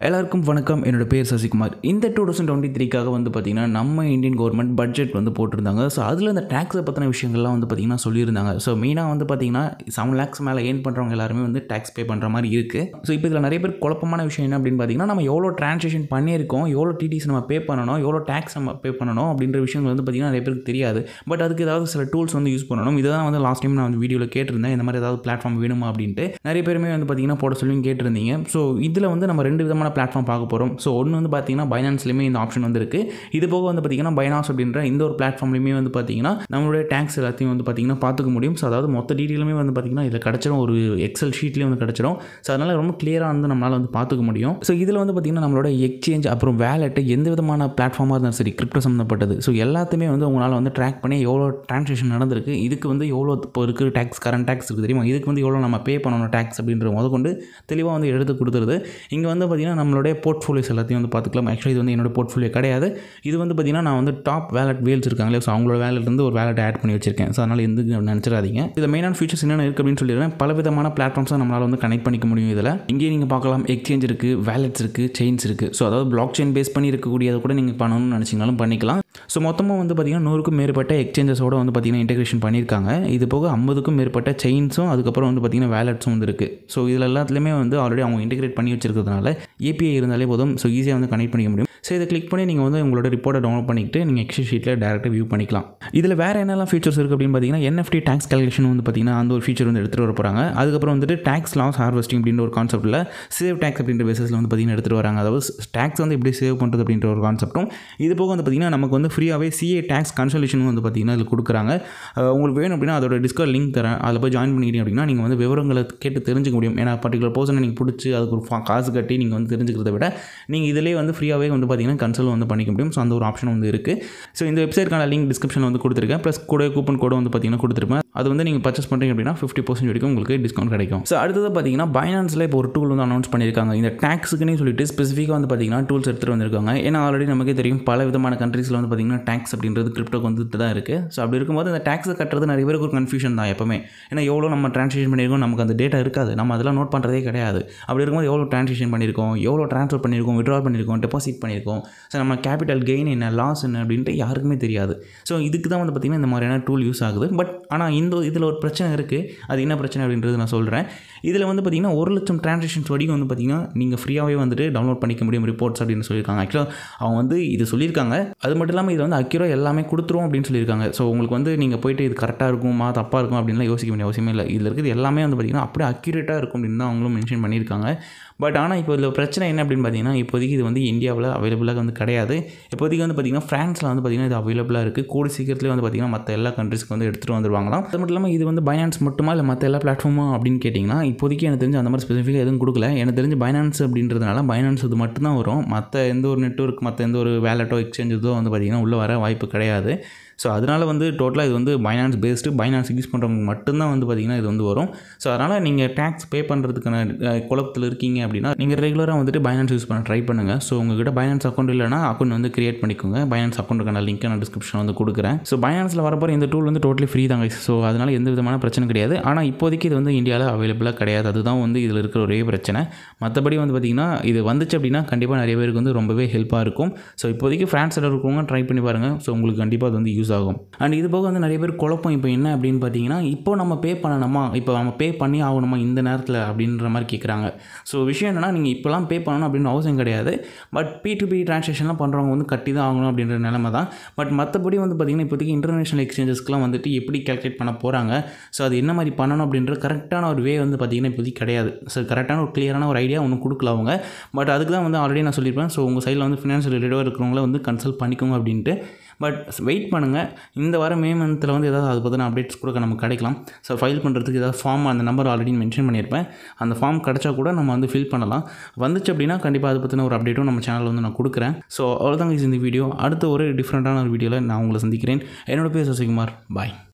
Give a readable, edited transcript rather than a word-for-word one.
எல்லாருக்கும் வணக்கம். என்னோட பேர் சசிகுமார். இந்த 2023க்காக வந்து பார்த்தீங்கன்னா நம்ம இந்தியன் கவர்மெண்ட் பட்ஜெட் வந்து போட்டிருந்தாங்க. ஸோ அதில் இந்த டேக்ஸை பற்றின விஷயங்கள்லாம் வந்து பார்த்தீங்கன்னா சொல்லியிருந்தாங்க. ஸோ மெயினாக வந்து பார்த்தீங்கன்னா 7 lakhs மேலே ஏர்ன் பண்ணுறவங்க எல்லாருமே வந்து டேக்ஸ் பே பண்ணுற மாதிரி இருக்குது. ஸோ இப்போ இதில் நிறைய பேர் குழப்பமான விஷயம் என்ன அப்படின்னு பார்த்தீங்கன்னா, நம்ம எவ்வளோ ட்ரான்சாக்ஷன் பண்ணியிருக்கோம், எவ்வளோ டிடிஸ் நம்ம பே பண்ணணும், எவ்வளோ டேக்ஸ் நம்ம பே பண்ணணும் அப்படின்ற விஷயங்கள் வந்து பார்த்தீங்கன்னா நிறைய பேருக்கு தெரியாது. பட் அதுக்கு ஏதாவது சில டூல்ஸ் வந்து யூஸ் பண்ணணும். இதுதான் வந்து லாஸ்ட் டைம் நான் வந்து வீடியோவில் கேட்டிருந்தேன், இந்த மாதிரி ஏதாவது பிளாட்ஃபார்ம் வேணுமா அப்படின்ட்டு. நிறைய பேருமே வந்து பார்த்தீங்கன்னா போட சொல்லி கேட்டிருந்தீங்க. ஸோ இதில் வந்து நம்ம 2 விதமான பிளாட்ஃபார்ம் பார்க்க போகிறோம். ஸோ ஒன்று வந்து பார்த்தீங்கன்னா பைனான்ஸ்லேயுமே இந்த ஆப்ஷன் வந்து இருக்குது. இது போக வந்து பார்த்தீங்கன்னா பைனான்ஸ் அப்படின்ற இந்த ஒரு பிளாட்ஃபார்ம்லையுமே வந்து பார்த்தீங்கன்னா நம்மளுடைய டேக்ஸ் எல்லாத்தையும் வந்து பார்த்தீங்கன்னா பார்த்துக்க முடியும். ஸோ அதாவது மொத்த டீட்டெயிலுமே வந்து பார்த்தீங்கன்னா இதில் கிடச்சிடும், ஒரு எக்ஸல் ஷீட்லேயே வந்து கிடச்சிடும். ஸோ அதனால் ரொம்ப கிளியராக வந்து நம்மளால் வந்து பார்த்துக்க முடியும். ஸோ இதில் வந்து பார்த்தீங்கன்னா நம்மளோட எக்ஸ்சேஞ்ச் அப்புறம் வேலெட்டு எந்த விதமான பிளாட்ஃபார்மாக இருந்தாலும் சரி, கிரிப்டோ சம்மந்தப்பட்டது, ஸோ எல்லாத்தையுமே வந்து உங்களால் வந்து ட்ராக் பண்ணி எவ்வளோ ட்ரான்சாக்ஷன் நடந்திருக்கு, இதுக்கு வந்து எவ்வளோ இப்போ இருக்கிற டேக்ஸ், கரண்ட் டேக்ஸ் இருக்குது தெரியுமா, இதுக்கு வந்து எவ்வளோ நம்ம பே பண்ணணும் டேக்ஸ் அப்படின்ற முதற்கொண்டு தெளிவாக வந்து எடுத்து கொடுத்துருது. இங்கே வந்து பார்த்தீங்கன்னா நம்மளுடைய போர்ட்ஃபோலியோஸ் எல்லாத்தையும் வந்து பார்த்துக்கலாம். ஆக்சுவலி இது வந்து என்னோட போர்ட்ஃபோலியோ கிடையாது. இது வந்து பார்த்தீங்கன்னா நான் வந்து டாப் வேலட் வேல்ஸ் இருக்காங்களே, ஸோ அவங்களோட வேலட்லேருந்து ஒரு வேலட் ஆட் பண்ணி வச்சிருக்கேன். ஸோ அதனால் எந்த நினச்சிடாதீங்க. இதில் மெயினான ஃபீச்சர்ஸ் என்னென்ன இருக்குது அப்படின்னு சொல்லிடுறேன். பல விதமான பிளாட்ஃபார்ம்ஸை நம்மளால் வந்து கனெக்ட் பண்ணிக்க முடியும். இதில் இங்கேயே நீங்கள் பார்க்கலாம், எக்ஸ்சேஞ்ச் இருக்குது, வேலட்ஸ் இருக்குது, செயின்ஸ் இருக்குது. ஸோ அதாவது பிளாக் செயின் பேஸ் பண்ணி இருக்கக்கூடியதை கூட நீங்கள் பண்ணணும்னு நினச்சிங்கனாலும் பண்ணிக்கலாம். ஸோ மொத்தமாக வந்து பார்த்தீங்கன்னா 100க்கும் மேற்பட்ட எக்ஸ்சேஞ்சஸோட வந்து பார்த்தீங்கன்னா இன்டெகிரேஷன் பண்ணியிருக்காங்க. இது போக 50க்கும் மேற்பட்ட செயின்ஸும் அதுக்கப்புறம் வந்து பார்த்தீங்கன்னா வேலட்ஸும் வந்து இருக்குது. ஸோ இதில் எல்லாத்துலேயுமே வந்து ஆல்ரெடி அவங்க இன்டெகிரேட் பண்ணி வச்சிருக்கிறதுனால ஏபிஐ இருந்தாலே போதும், ஸோ ஈஸியாக வந்து கனெக்ட் பண்ணிக்க முடியும். ஸோ இதை கிளிக் பண்ணி நீங்கள் வந்து உங்களோட ரிப்போர்ட்டை டவுன்லோட் பண்ணிக்கிட்டு நீங்கள் எக்ஸல் ஷீட்டில் டேரெக்டாக வியூ பண்ணிக்கலாம். இதில் வேறு என்னெல்லாம் ஃபீச்சர்ஸ் இருக்குது அப்படின்னு பார்த்தீங்கன்னா, NFT டேக்ஸ் கால்குலேஷன் வந்து பார்த்தீங்கன்னா அந்த ஒரு ஃபீச்சர் வந்து எடுத்துகிட்டு வர போகிறாங்க. அதுக்கப்புறம் வந்துட்டு டேக்ஸ் லாஸ் ஹார்வெஸ்டிங் அப்படின்ற ஒரு கான்செப்ட்டில் சேவ் டேக்ஸ் அப்படின்ற பேசிஸில் வந்து பார்த்தீங்கன்னா எடுத்துகிட்டு வராங்க. அதாவது டேக்ஸ் வந்து எப்படி சேவ் பண்ணுறது அப்படின்ற ஒரு கான்செப்ட்டும். இது போக வந்து பார்த்தீங்கன்னா நமக்கு வந்து ஃப்ரீயாகவே CA டேக்ஸ் கன்சல்டேஷன் வந்து பார்த்தீங்கன்னா இதில் கொடுக்குறாங்க. உங்களுக்கு வேணும் அப்படின்னா அதோட டிஸ்கவுண்ட் லிங்க் தரேன், அதில் போய் ஜாயின் பண்ணிக்கிட்டீங்க அப்படின்னா நீங்கள் வந்து விவரங்களை கேட்டு தெரிஞ்சுக்க முடியும். ஏன்னா பர்டிகுலர் பர்சனை நீங்கள் பிடிச்சி அதுக்கு ஒரு காசு கட்டி நீங்கள் வந்து தெரிஞ்சுக்கிறத விட நீங்கள் இதிலே வந்து ஃப்ரீயாகவே வந்து பார்த்தீங்கன்னா கன்சல்ட் வந்து பண்ணிக்க முடியும். ஸோ அந்த ஒரு ஆப்ஷன் வந்து இருக்குது. ஸோ இந்த வெப்சைட்க்கான லிங்க் டிஸ்கிரிப்ஷனில் வந்து கொடுத்துருக்கேன். ப்ளஸ் கூட கூப்பன் கோடு வந்து பார்த்தீங்கன்னா கொடுத்துருப்பேன். அது வந்து நீங்கள் பர்ச்சேஸ் பண்ணுறீங்க அப்படின்னா 50% வரைக்கும் உங்களுக்கு டிஸ்கவுண்ட் கிடைக்கும். ஸோ அடுத்தது பார்த்தீங்கன்னா பைனான்ஸில் இப்போ ஒரு டூல் வந்து அனௌன்ஸ் பண்ணியிருக்காங்க. இந்த டேக்ஸுக்குன்னு சொல்லிட்டு ஸ்பெசிஃபிக்காக வந்து பார்த்தீங்கன்னா டூல்ஸ் எடுத்துகிட்டு வந்திருக்காங்க. ஏன்னா ஆல்ரெடி நமக்கே தெரியும் பல விதமான கண்ட்ரீஸில் வந்து பார்த்தீங்கன்னா டேக்ஸ் அப்படின்றது கிரிப்டோக்கு வந்துட்டு தான் இருக்குது. ஸோ அப்படி இருக்கும்போது இந்த டேக்ஸை கட்டுறது நிறைய பேருக்கு ஒரு கன்ஃபியூஷன் தான் எப்பவுமே. ஏன்னா எவ்வளோ நம்ம ட்ரான்சாக்ஷன் பண்ணியிருக்கோம், நமக்கு அந்த டேட்டா இருக்காது, நம்ம அதெல்லாம் நோட் பண்ணுறதே கிடையாது. அப்படி இருக்கும்போது எவ்வளோ ட்ரான்சாக்ஷன் பண்ணியிருக்கோம், எவ்வளோ ட்ரான்ஸ்ஃபர் பண்ணியிருக்கோம், விட்ரா பண்ணியிருக்கோம், டெபாசிட் பண்ணியிருக்கோம், ஸோ நம்ம கேபிட்டல் கெயின் என்ன, லாஸ் என்ன அப்படின்ட்டு யாருக்குமே தெரியாது. ஸோ இதுக்கு தான் வந்து பார்த்திங்கன்னா இந்த மாதிரியான டூல் யூஸ் ஆகுது. பட் ஆனால் இதில் ஒரு பிரச்சனை இருக்குது. அது என்ன பிரச்சனை அப்படின்றது நான் சொல்கிறேன். இதில் வந்து பார்த்திங்கன்னா 1 லட்சம் ட்ரான்சாக்ஷன்ஸ் வரைக்கும் வந்து பார்த்திங்கன்னா நீங்கள் ஃப்ரீயாகவே வந்துட்டு டவுன்லோட் பண்ணிக்க முடியும் ரிப்போர்ட்ஸ் அப்படின்னு சொல்லியிருக்காங்க. ஆக்சுவலாக அவங்க வந்து இது சொல்லியிருக்காங்க. அது மட்டும் இல்லாமல் இது வந்து அக்யூரேட் எல்லாமே கொடுத்துரும் அப்படின்னு சொல்லியிருக்காங்க. ஸோ உங்களுக்கு வந்து நீங்கள் போய்ட்டு இது கரெக்டாக இருக்குமா தப்பாக இருக்கும் அப்படின்லாம் யோசிக்க வேண்டிய அவசியமே இல்லை. இதில் இருக்குது எல்லாமே வந்து பார்த்திங்கன்னா அப்படியே அக்யூரேட்டாக இருக்கும் அப்படின்னு தான் அவங்களும் மென்ஷன் பண்ணியிருக்காங்க. பட் ஆனால் இப்போ இதில் பிரச்சனை என்ன அப்படின்னு பார்த்தீங்கன்னா, இப்போதைக்கு இது வந்து இந்தியாவில் அவைலபிளாக வந்து கிடையாது. இப்போதைக்கு வந்து பார்த்திங்கன்னா ஃப்ரான்ஸில் வந்து பார்த்திங்கன்னா இது அவைலபிளாக இருக்குது. கூடி சீக்கிரத்துலேயே வந்து பார்த்திங்கன்னா மற்ற எல்லா கண்ட்ரிஸ்க்கு வந்து எடுத்துகிட்டு வந்துருவாங்களாம். அது மட்டும் இல்லாமல் இது வந்து பைனான்ஸ் மட்டுமா இல்லை மற்ற எல்லா பிளாட்ஃபார்மும் அப்படின்னு கேட்டிங்கன்னா, இப்போதைக்கு எனக்கு தெரிஞ்சு அந்த மாதிரி ஸ்பெசிஃபிக்காக எதுவும் கொடுக்கல. எனக்கு தெரிஞ்சு பைனான்ஸ் அப்படின்றதுனால பைனான்ஸ் இது மட்டும்தான் வரும். மற்ற எந்த ஒரு நெட்வொர்க், மற்ற எந்த ஒரு வேலட்டோ எக்ஸ்சேஞ்ச் இதோ வந்து பார்த்திங்கன்னா உள்ளே வர வாய்ப்பு கிடையாது. ஸோ அதனால் வந்து டோட்டலாக இது வந்து பைனான்ஸ் பேஸ்டு, பைனான்ஸ் யூஸ் பண்ணுறவங்க மட்டும்தான் வந்து பார்த்திங்கன்னா இது வந்து வரும். ஸோ அதனால் நீங்கள் டேக்ஸ் பே பண்ணுறதுக்கான குழப்பத்தில் இருக்கீங்க அப்படின்னா நீங்கள் ரெகுலராக வந்துட்டு பைனான்ஸ் யூஸ் பண்ண ட்ரை பண்ணுங்கள். ஸோ உங்கள்கிட்ட பைனான்ஸ் அக்கௌண்ட் இல்லைனா அக்கௌண்ட் வந்து கிரியேட் பண்ணிக்கோங்க. பைனான்ஸ் அக்கௌண்ட்டுக்கான லிங்க் நான் டிஸ்கிரிப்ஷன் வந்து கொடுக்குறேன். ஸோ பைனான்ஸில் வரப்போகிற இந்த டூல் வந்து டோட்டலி ஃப்ரீ தாங்க. ஸோ அதனால் எந்த விதமான பிரச்சனை கிடையாது. ஆனால் இப்போதைக்கு இது வந்து இந்தியாவில் அவைலபிளாக கிடையாது. அதுதான் வந்து இதில் இருக்கிற ஒரே பிரச்சனை. மற்றபடி வந்து பார்த்திங்கன்னா இது வந்துச்சு அப்படின்னா கண்டிப்பாக நிறைய பேருக்கு வந்து ரொம்பவே ஹெல்ப்பாக இருக்கும். ஸோ இப்போதைக்கு ஃப்ரான்ஸில் இருக்கிறவங்க ட்ரை பண்ணி பாருங்கள். ஸோ உங்களுக்கு கண்டிப்பாக அது வந்து யூஸ் ஆகும். அண்ட் இது போக வந்து நிறைய பேர் குழப்பம் இப்போ என்ன அப்படின்னு பார்த்தீங்கன்னா, இப்போ நம்ம பே பண்ணணுமா, இப்போ நம்ம பே பண்ணி ஆகணுமா இந்த நேரத்தில் அப்படின்ற மாதிரி கேட்குறாங்க. ஸோ விஷயம் என்னென்னா, நீங்கள் இப்போலாம் பே பண்ணணும் அப்படின்னு அவசியம் கிடையாது. பட் P2P ட்ரான்சாக்ஷன்லாம் பண்ணுறவங்க வந்து கட்டி தான் ஆகணும் அப்படின்ற நிலைமை தான். பட் மற்றபடி வந்து பார்த்திங்கன்னா இப்போதைக்கு இன்டர்நேஷனல் எக்ஸ்சேஞ்சஸ்க்குலாம் வந்துட்டு எப்படி கேல்குலேட் பண்ண போகிறாங்க, ஸோ அது என்ன மாதிரி பண்ணணும் அப்படின்ற கரெக்டான ஒரு வே வந்து பார்த்திங்கன்னா இப்போதைக்கு கிடையாது. ஸோ கரெக்டான ஒரு கிளியரான ஒரு ஐடியா ஒன்றும் கொடுக்கல அவங்க. பட் அதுக்கு தான் வந்து ஆல்ரெடி நான் சொல்லியிருப்பேன். ஸோ உங்கள் சைடில் வந்து ஃபினான்ஷியல் ரிலேட்டடாக இருக்கிறவங்கள வந்து கன்சல்ட் பண்ணிக்கோங்க அப்படின்ட்டு. பட் வெயிட் பண்ணுங்கள். இந்த வாரம் மே மந்தில் வந்து ஏதாவது அதை பற்றின அப்டேட்ஸ் கூட நமக்கு கிடைக்கலாம். ஸோ ஃபைல் பண்ணுறதுக்கு ஏதாவது ஃபார்ம், அந்த நம்பர் ஆல்ரெடி மென்ஷன் பண்ணியிருப்பேன். அந்த ஃபார்ம் கிடச்சா கூட நம்ம வந்து ஃபில் பண்ணலாம். வந்துச்சு அப்படின்னா கண்டிப்பாக அதை பற்றின ஒரு அப்டேட்டும் நம்ம சேனலில் வந்து நான் கொடுக்குறேன். ஸோ அவ்வளோதாங்க இந்த வீடியோ. அடுத்த ஒரு டிஃப்ரெண்ட்டான ஒரு வீடியோவில் நான் உங்களை சந்திக்கிறேன். என்னோட பேர் சசிகுமார். பாய்.